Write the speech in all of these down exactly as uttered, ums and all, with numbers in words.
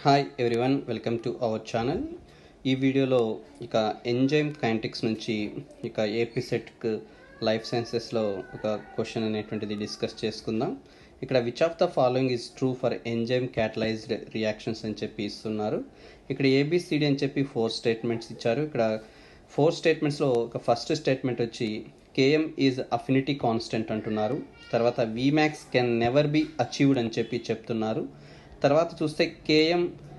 Hi everyone, welcome to our channel. ఈ వీడియోలో ఇక ఎంజైమ్ కైనెటిక్స్ నుంచి ఇక ఏపీసెట్ లైఫ్ సైన్సెస్లో ఒక క్వశ్చన్ అనేటువంటిది డిస్కస్ చేసుకుందాం. ఇక్కడ which of the following is true for enzyme catalysed reactions అని చెప్పి ఇస్తున్నారు. ఇక్కడ ఏబిసిడి అని చెప్పి ఫోర్ స్టేట్మెంట్స్ ఇచ్చారు. ఇక్కడ ఫోర్ స్టేట్మెంట్స్లో ఒక ఫస్ట్ స్టేట్మెంట్ వచ్చి కేఎం ఈజ్ అఫినిటీ కాన్స్టెంట్ అంటున్నారు. తర్వాత Vmax can never be achieved అని చెప్పి చెప్తున్నారు. తర్వాత చూస్తే కేఎం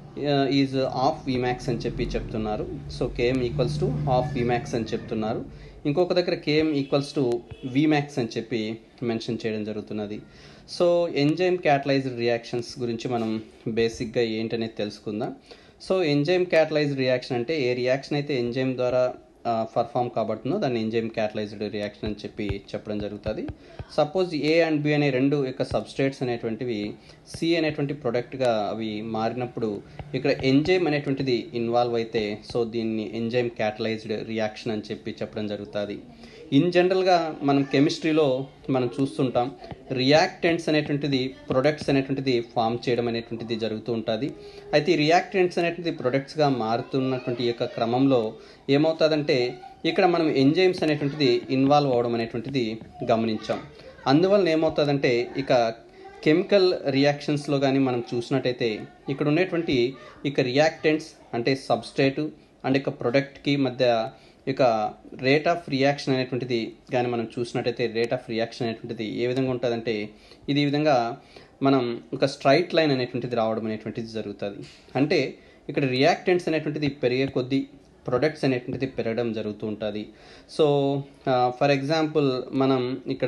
ఈజ్ ఆఫ్ విమాక్స్ అని చెప్పి చెప్తున్నారు. So KM equals to half Vmax అని చెప్తున్నారు. ఇంకొక దగ్గర కేఎం ఈక్వల్స్ టు విమాక్స్ అని చెప్పి మెన్షన్ చేయడం జరుగుతున్నది. సో ఎంజైమ్ క్యాటలైజ్డ్ రియాక్షన్స్ గురించి మనం బేసిక్గా ఏంటనేది తెలుసుకుందాం. సో ఎంజైమ్ క్యాటలైజ్డ్ రియాక్షన్ అంటే ఏ రియాక్షన్ అయితే ఎంజైమ్ ద్వారా పర్ఫామ్ కాబడుతుందో దాన్ని ఎంజైమ్ క్యాటలైజ్డ్ రియాక్షన్ అని చెప్పి చెప్పడం జరుగుతుంది. సపోజ్ ఏ అండ్ బి అనే రెండు యొక్క సబ్స్ట్రేట్స్ అనేటువంటివి సి అనేటువంటి ప్రొడక్ట్గా అవి మారినప్పుడు ఇక్కడ ఎంజైమ్ అనేటువంటిది ఇన్వాల్వ్ అయితే సో దీన్ని ఎంజైమ్ క్యాటలైజ్డ్ రియాక్షన్ అని చెప్పి చెప్పడం జరుగుతుంది. ఇన్ జనరల్గా మనం కెమిస్ట్రీలో మనం చూస్తుంటాం రియాక్టెంట్స్ అనేటువంటిది ప్రొడక్ట్స్ అనేటువంటిది ఫామ్ చేయడం అనేటువంటిది జరుగుతూ ఉంటుంది. అయితే ఈ రియాక్టెంట్స్ అనేటువంటిది ప్రొడక్ట్స్గా మారుతున్నటువంటి యొక్క క్రమంలో ఏమవుతుందంటే ఇక్కడ మనం ఎంజైమ్స్ అనేటువంటిది ఇన్వాల్వ్ అవడం అనేటువంటిది గమనించాం. అందువలన ఏమవుతుందంటే ఇక కెమికల్ రియాక్షన్స్లో కానీ మనం చూసినట్టయితే ఇక్కడ ఉన్నటువంటి ఇక రియాక్టెంట్స్ అంటే సబ్స్ట్రేటు అండ్ ఇక ప్రొడక్ట్కి మధ్య ఇక రేట్ ఆఫ్ రియాక్షన్ అనేటువంటిది కానీ మనం చూసినట్టయితే రేట్ ఆఫ్ రియాక్షన్ అనేటువంటిది ఏ విధంగా ఉంటుందంటే ఇది ఈ విధంగా మనం ఒక స్ట్రైట్ లైన్ అనేటువంటిది రావడం అనేటువంటిది జరుగుతుంది. అంటే ఇక్కడ రియాక్టెంట్స్ అనేటువంటిది పెరిగే కొద్దీ ప్రొడక్ట్స్ అనేటువంటిది పెరగడం జరుగుతూ ఉంటుంది. సో ఫర్ ఎగ్జాంపుల్ మనం ఇక్కడ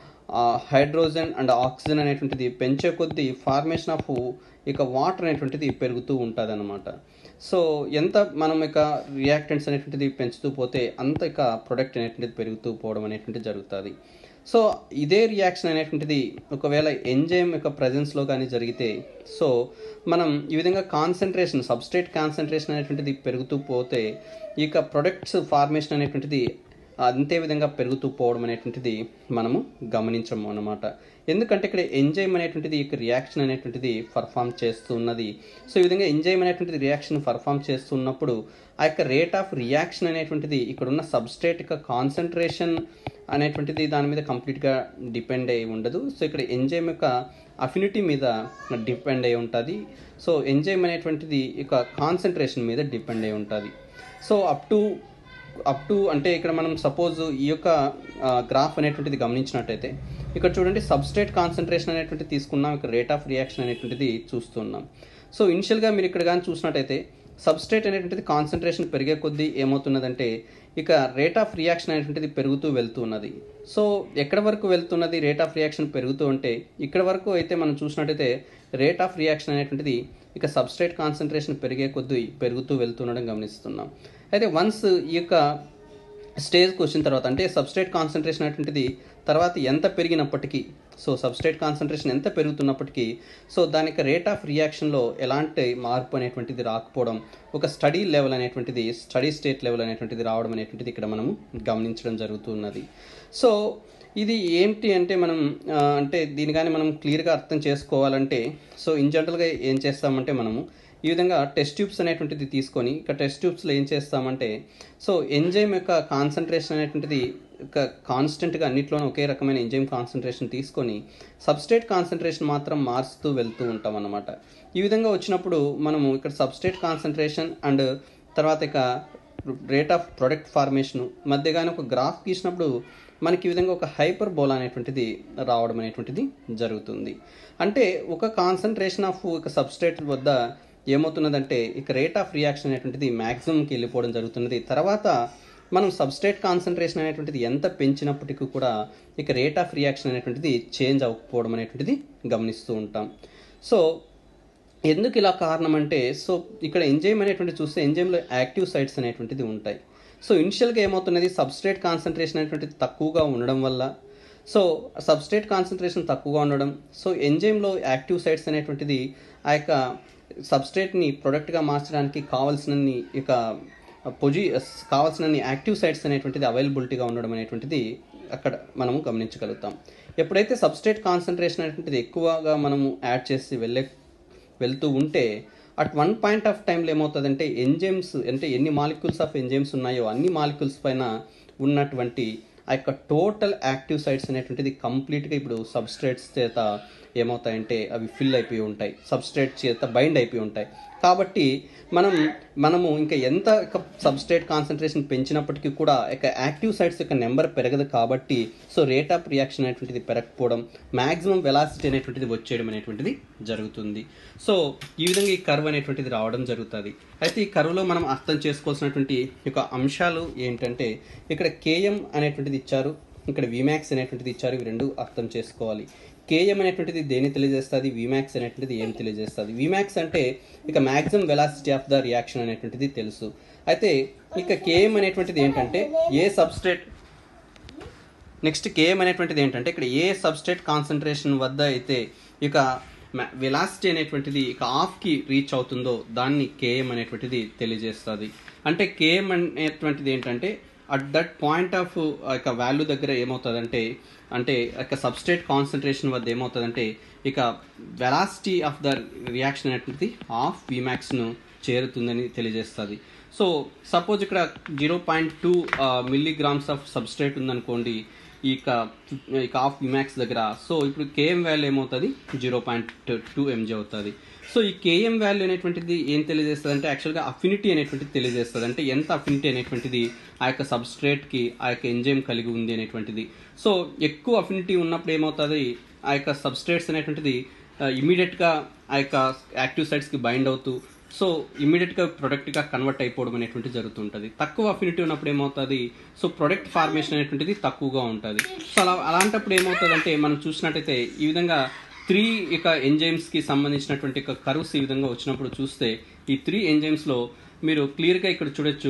హైడ్రోజన్ అండ్ ఆక్సిజన్ అనేటువంటిది పెంచే కొద్దీ ఫార్మేషన్ ఆఫ్ ఇక వాటర్ అనేటువంటిది పెరుగుతూ ఉంటుంది అనమాట. సో ఎంత మనం ఇక రియాక్టెంట్స్ అనేటువంటిది పెంచుతూ పోతే అంత ఇక ప్రొడక్ట్ అనేటువంటిది పెరుగుతూ పోవడం అనేటువంటిది జరుగుతుంది. సో ఇదే రియాక్షన్ అనేటువంటిది ఒకవేళ ఎంజైమ్ యొక్క ప్రజెన్స్లో కానీ జరిగితే సో మనం ఈ విధంగా కాన్సన్ట్రేషన్ సబ్స్ట్రేట్ కాన్సన్ట్రేషన్ అనేటువంటిది పెరుగుతూ పోతే ఇక ప్రొడక్ట్స్ ఫార్మేషన్ అనేటువంటిది అంతే విధంగా పెరుగుతూ పోవడం అనేటువంటిది మనము గమనించము అన్నమాట. ఎందుకంటే ఇక్కడ ఎంజైమ్ అనేటువంటిది ఇక రియాక్షన్ అనేటువంటిది పర్ఫామ్ చేస్తున్నది. సో ఈ విధంగా ఎంజైమ్ అనేటువంటిది రియాక్షన్ పర్ఫామ్ చేస్తున్నప్పుడు ఆ యొక్క రేట్ ఆఫ్ రియాక్షన్ అనేటువంటిది ఇక్కడ ఉన్న సబ్స్ట్రేట్ యొక్క కాన్సన్ట్రేషన్ అనేటువంటిది దాని మీద కంప్లీట్గా డిపెండ్ అయి ఉండదు. సో ఇక్కడ ఎంజైమ్ యొక్క అఫినిటీ మీద డిపెండ్ అయి ఉంటుంది. సో ఎంజైమ్ అనేటువంటిది ఇక కాన్సన్ట్రేషన్ మీద డిపెండ్ అయి ఉంటుంది. So up to up to అంటే ఇక్కడ మనం సపోజ్ ఈ యొక్క గ్రాఫ్ అనేటువంటిది గమనించినట్టయితే ఇక్కడ చూడండి సబ్స్ట్రేట్ కాన్సన్ట్రేషన్ అనేటువంటిది తీసుకున్నాం, ఇక్కడ రేట్ ఆఫ్ రియాక్షన్ అనేటువంటిది చూస్తున్నాం. సో ఇనిషియల్గా మీరు ఇక్కడ కానీ చూసినట్టయితే సబ్స్ట్రేట్ అనేటువంటిది కాన్సన్ట్రేషన్ పెరిగే కొద్దీ ఏమవుతున్నదంటే ఇక రేట్ ఆఫ్ రియాక్షన్ అనేటువంటిది పెరుగుతూ వెళ్తున్నది. సో ఎక్కడ వరకు వెళ్తున్నది రేట్ ఆఫ్ రియాక్షన్ పెరుగుతూ ఉంటే ఇక్కడ వరకు అయితే మనం చూసినట్టయితే రేట్ ఆఫ్ రియాక్షన్ అనేటువంటిది ఇక సబ్స్ట్రేట్ కాన్సన్ట్రేషన్ పెరిగే కొద్దీ పెరుగుతూ వెళ్తుండడం గమనిస్తున్నాం. అయితే వన్స్ ఈ యొక్క స్టేజ్కి వచ్చిన తర్వాత అంటే సబ్స్ట్రేట్ కాన్సన్ట్రేషన్ అనేటువంటిది తర్వాత ఎంత పెరిగినప్పటికీ సో సబ్స్ట్రేట్ కాన్సన్ట్రేషన్ ఎంత పెరుగుతున్నప్పటికీ సో దాని యొక్క రేట్ ఆఫ్ రియాక్షన్లో ఎలాంటి మార్పు అనేటువంటిది రాకపోవడం ఒక స్టడీ లెవెల్ అనేటువంటిది స్టడీ స్టేట్ లెవెల్ అనేటువంటిది రావడం అనేటువంటిది ఇక్కడ మనము గమనించడం జరుగుతున్నది. సో ఇది ఏంటి అంటే మనం అంటే దీని కానీ మనం క్లియర్గా అర్థం చేసుకోవాలంటే సో ఇన్ జనరల్గా ఏం చేస్తామంటే మనము ఈ విధంగా టెస్ట్ ట్యూబ్స్ అనేటువంటిది తీసుకొని ఇక టెస్ట్ ట్యూబ్స్లో ఏం చేస్తామంటే సో ఎంజైమ్ యొక్క కాన్సన్ట్రేషన్ అనేటువంటిది ఒక కాన్స్టెంట్గా అన్నిట్లోనూ ఒకే రకమైన ఎంజైమ్ కాన్సన్ట్రేషన్ తీసుకొని సబ్స్ట్రేట్ కాన్సన్ట్రేషన్ మాత్రం మారుస్తూ వెళ్తూ ఉంటాం అన్నమాట. ఈ విధంగా వచ్చినప్పుడు మనము ఇక్కడ సబ్స్ట్రేట్ కాన్సన్ట్రేషన్ అండ్ తర్వాత ఇక రేట్ ఆఫ్ ప్రొడక్ట్ ఫార్మేషన్ మధ్యగానే ఒక గ్రాఫ్ గీసినప్పుడు మనకి ఈ విధంగా ఒక హైపర్ బోలా అనేటువంటిది రావడం అనేటువంటిది జరుగుతుంది. అంటే ఒక కాన్సన్ట్రేషన్ ఆఫ్ ఒక సబ్స్ట్రేట్ వద్ద ఏమవుతున్నదంటే ఇక రేట్ ఆఫ్ రియాక్షన్ అనేటువంటిది మ్యాక్సిమంకి వెళ్ళిపోవడం జరుగుతున్నది. తర్వాత మనం సబ్స్ట్రేట్ కాన్సన్ట్రేషన్ అనేటువంటిది ఎంత పెంచినప్పటికీ కూడా ఇక రేట్ ఆఫ్ రియాక్షన్ అనేటువంటిది చేంజ్ అవ్వకపోవడం అనేటువంటిది గమనిస్తూ ఉంటాం. సో ఎందుకు ఇలా కారణం అంటే సో ఇక్కడ ఎంజైమ్ అనేటువంటి చూస్తే ఎంజైమ్లో యాక్టివ్ సైట్స్ అనేటువంటిది ఉంటాయి. సో ఇనిషియల్గా ఏమవుతున్నది సబ్స్ట్రేట్ కాన్సన్ట్రేషన్ అనేటువంటిది తక్కువగా ఉండడం వల్ల సో సబ్స్ట్రేట్ కాన్సన్ట్రేషన్ తక్కువగా ఉండడం సో ఎంజైమ్లో యాక్టివ్ సైట్స్ అనేటువంటిది ఆ యొక్క సబ్స్ట్రేట్ని ప్రొడక్ట్గా మార్చడానికి కావాల్సినన్ని ఇక పొజి కావాల్సినన్ని యాక్టివ్ సైట్స్ అనేటువంటిది అవైలబిలిటీగా ఉండడం అనేటువంటిది అక్కడ మనము గమనించగలుగుతాం. ఎప్పుడైతే సబ్స్ట్రేట్ కాన్సన్ట్రేషన్ అనేటువంటిది ఎక్కువగా మనము యాడ్ చేసి వెళ్ళే వెళ్తూ ఉంటే అట్ వన్ పాయింట్ ఆఫ్ టైంలో ఏమవుతుందంటే ఎంజైమ్స్ అంటే ఎన్ని మాలిక్యూల్స్ ఆఫ్ ఎంజైమ్స్ ఉన్నాయో అన్ని మాలిక్యూల్స్ పైన ఉన్నటువంటి ఆ యొక్క టోటల్ యాక్టివ్ సైట్స్ అనేటువంటిది కంప్లీట్గా ఇప్పుడు సబ్స్ట్రేట్స్ చేత ఏమవుతాయంటే అవి ఫిల్ అయిపోయి ఉంటాయి, సబ్స్ట్రేట్ చేత బైండ్ అయిపోయి ఉంటాయి. కాబట్టి మనం మనము ఇంకా ఎంత సబ్స్ట్రేట్ కాన్సన్ట్రేషన్ పెంచినప్పటికీ కూడా ఇక యాక్టివ్ సైట్స్ యొక్క నెంబర్ పెరగదు. కాబట్టి సో రేట్ ఆఫ్ రియాక్షన్ అనేటువంటిది పెరగకపోవడం, మ్యాక్సిమం వెలాసిటీ అనేటువంటిది వచ్చేయడం అనేటువంటిది జరుగుతుంది. సో ఈ విధంగా ఈ కర్వ్ అనేటువంటిది రావడం జరుగుతుంది. అయితే ఈ కర్వ్లో మనం అర్థం చేసుకోవాల్సినటువంటి యొక్క అంశాలు ఏంటంటే ఇక్కడ కేఎం అనేటువంటిది ఇచ్చారు, ఇక్కడ విమాక్స్ అనేటువంటిది ఇచ్చారు. ఇవి రెండు అర్థం చేసుకోవాలి. కేఎం అనేటువంటిది దేన్ని తెలియజేస్తుంది, విమాక్స్ అనేటువంటిది ఏం తెలియజేస్తుంది. విమాక్స్ అంటే ఇక maximum velocity of the reaction అనేటువంటిది తెలుసు. అయితే ఇక కేఎం అనేటువంటిది ఏంటంటే ఏ సబ్స్ట్రేట్ నెక్స్ట్ కేఎం అనేటువంటిది ఏంటంటే ఇక్కడ ఏ సబ్స్ట్రేట్ కాన్సన్ట్రేషన్ వద్ద అయితే ఇక వెలాసిటీ అనేటువంటిది ఇక హాఫ్కి రీచ్ అవుతుందో దాన్ని కేఎం అనేటువంటిది తెలియజేస్తుంది. అంటే కేఎం అనేటువంటిది ఏంటంటే అట్ దట్ పాయింట్ ఆఫ్ ఇక వాల్యూ దగ్గర ఏమవుతుందంటే అంటే ఇక సబ్స్ట్రేట్ కాన్సన్ట్రేషన్ వద్ద ఏమవుతుందంటే ఇక వెలాసిటీ ఆఫ్ ద రియాక్షన్ అనేటువంటిది హాఫ్ విమాక్స్ను చేరుతుందని తెలియజేస్తుంది. సో సపోజ్ ఇక్కడ zero point two milligrams of substrate ఉందనుకోండి ఇక ఇక హాఫ్ విమాక్స్ దగ్గర. సో ఇప్పుడు కేఎం వాల్యూ ఏమవుతుంది, జీరో పాయింట్ టూ ఎంజీ అవుతుంది. సో ఈ కేఎం వాల్యూ అనేటువంటిది ఏం తెలియజేస్తుంది అంటే యాక్చువల్గా అఫినిటీ అనేటువంటిది తెలియజేస్తుంది. అంటే ఎంత అఫినిటీ అనేటువంటిది ఆ యొక్క సబ్స్ట్రేట్కి ఆ యొక్క ఎంజైమ్ కలిగి ఉంది అనేటువంటిది. సో ఎక్కువ అఫినిటీ ఉన్నప్పుడు ఏమవుతుంది, ఆ యొక్క సబ్స్ట్రేట్స్ అనేటువంటిది ఇమీడియట్గా ఆ యొక్క యాక్టివ్ సైట్స్కి బైండ్ అవుతూ సో ఇమీడియట్గా ప్రొడక్ట్గా కన్వర్ట్ అయిపోవడం అనేటువంటి జరుగుతుంటుంది. తక్కువ అఫినిటీ ఉన్నప్పుడు ఏమవుతుంది, సో ప్రొడక్ట్ ఫార్మేషన్ అనేటువంటిది తక్కువగా ఉంటుంది. సో అలా అలాంటప్పుడు ఏమవుతుందంటే మనం చూసినట్టయితే ఈ విధంగా త్రీ ఇక ఎంజైమ్స్కి సంబంధించినటువంటి ఇక కర్వ్స్ ఈ విధంగా వచ్చినప్పుడు చూస్తే ఈ త్రీ ఎంజైమ్స్లో మీరు క్లియర్గా ఇక్కడ చూడొచ్చు.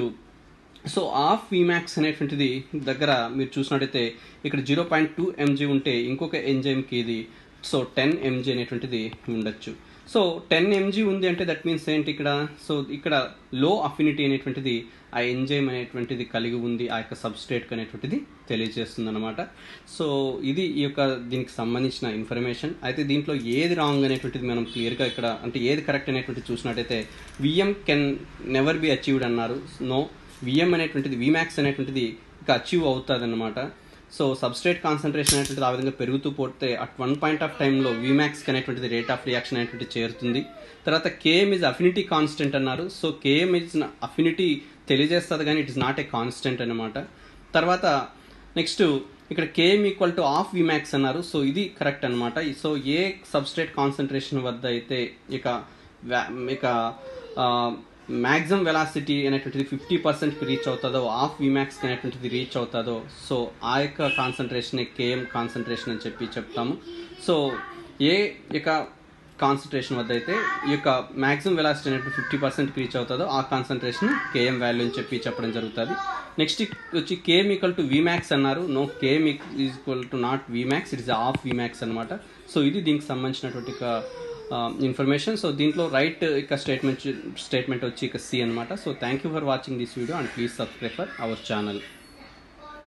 సో హాఫ్ విమాక్స్ అనేటువంటిది దగ్గర మీరు చూసినట్టయితే ఇక్కడ జీరో పాయింట్ టూ ఎంజీ ఉంటే ఇంకొక ఎంజైమ్కి ఇది సో టెన్ ఎంజీ అనేటువంటిది ఉండొచ్చు. సో టెన్ ఎంజీ ఉంది అంటే దట్ మీన్స్ ఏంటి ఇక్కడ, సో ఇక్కడ లో అఫినిటీ అనేటువంటిది ఆ ఎంజైమ్ అనేటువంటిది కలిగి ఉంది ఆ యొక్క సబ్స్ట్రేట్ అనేటువంటిది తెలియజేస్తుంది అనమాట. సో ఇది ఈ యొక్క దీనికి సంబంధించిన ఇన్ఫర్మేషన్. అయితే దీంట్లో ఏది రాంగ్ అనేటువంటిది మనం క్లియర్గా ఇక్కడ అంటే ఏది కరెక్ట్ అనేటువంటిది చూసినట్టయితే VM can never be achieved అన్నారు. నో, విఎం అనేటువంటిది విమాక్స్ అనేటువంటిది ఇక అచీవ్ అవుతుంది అనమాట. సో సబ్స్ట్రేట్ కాన్సన్ట్రేషన్ అనేటువంటిది ఆ విధంగా పెరుగుతూ పోతే అట్ వన్ పాయింట్ ఆఫ్ టైంలో విమాక్స్ అనేటువంటిది రేట్ ఆఫ్ రియాక్షన్ అనేటువంటిది చేరుతుంది. తర్వాత కేఎం ఇస్ అఫినిటీ కాన్స్టెంట్ అన్నారు. సో కేఎం ఇస్ అఫినిటీ తెలియజేస్తుంది కానీ it is not a constant అనమాట. తర్వాత నెక్స్ట్ ఇక్కడ KM equal to half Vmax అన్నారు. సో ఇది కరెక్ట్ అనమాట. సో ఏ సబ్స్ట్రేట్ కాన్సన్ట్రేషన్ వద్ద అయితే ఇక ఇక మ్యాక్సిమం వెలాసిటీ అనేటువంటిది ఫిఫ్టీ పర్సెంట్కి రీచ్ అవుతుందో హాఫ్ విమాక్స్కి అనేటువంటిది రీచ్ అవుతుందో సో ఆ యొక్క కాన్సన్ట్రేషన్ కేఎం కాన్సన్ట్రేషన్ అని చెప్పి చెప్తాము. సో ఏ యొక్క కాన్సన్ట్రేషన్ వద్ద అయితే ఈ యొక్క మ్యాక్సిమం వెలాసిటీ అనేటువంటి ఫిఫ్టీ పర్సెంట్కి రీచ్ అవుతుందో ఆ కాన్సన్ట్రేషన్ కేఎం వాల్యూ అని చెప్పి చెప్పడం జరుగుతుంది. నెక్స్ట్ వచ్చి కేఎం ఈక్వల్ టు విమాక్స్ అన్నారు. No, KM equal to not Vmax, it is half Vmax అనమాట. సో ఇది దీనికి సంబంధించినటువంటి ఇన్ఫర్మేషన్. సో దీంట్లో రైట్ ఇక స్టేట్మెంట్ స్టేట్మెంట్ వచ్చి ఇక సి అనమాట. So thank you for watching this video and please subscribe for our channel.